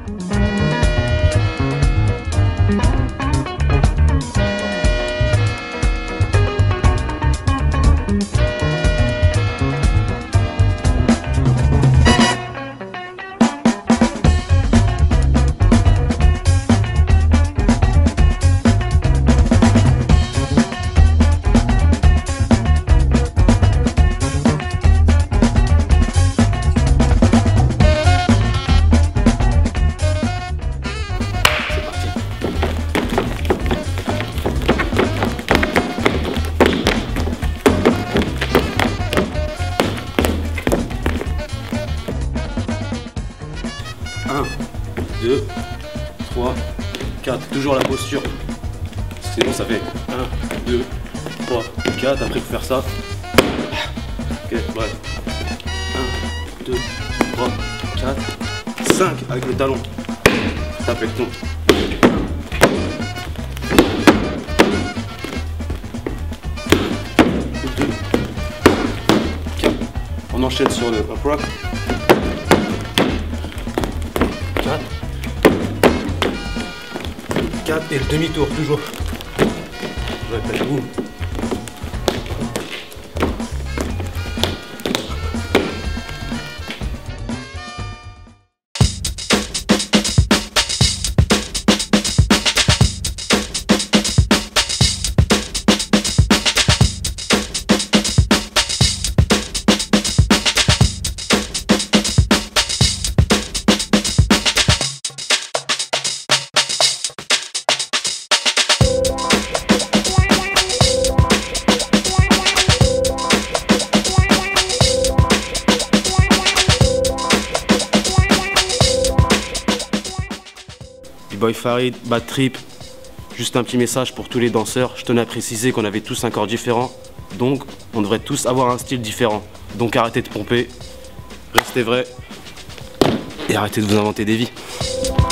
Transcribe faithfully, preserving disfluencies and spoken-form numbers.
un, deux, trois, quatre. Toujours la posture. Sinon ça fait un, deux, trois, quatre. Après il faut faire ça. Ok, ouais. un, deux, trois, quatre, cinq avec le talon. Tape avec ton. deux, quatre. On enchaîne sur le up rock. quatre, quatre et le demi-tour toujours. Je répète, boum. B-Boy Farid, Bad Trip, juste un petit message pour tous les danseurs. Je tenais à préciser qu'on avait tous un corps différent, donc on devrait tous avoir un style différent. Donc arrêtez de pomper, restez vrai et arrêtez de vous inventer des vies.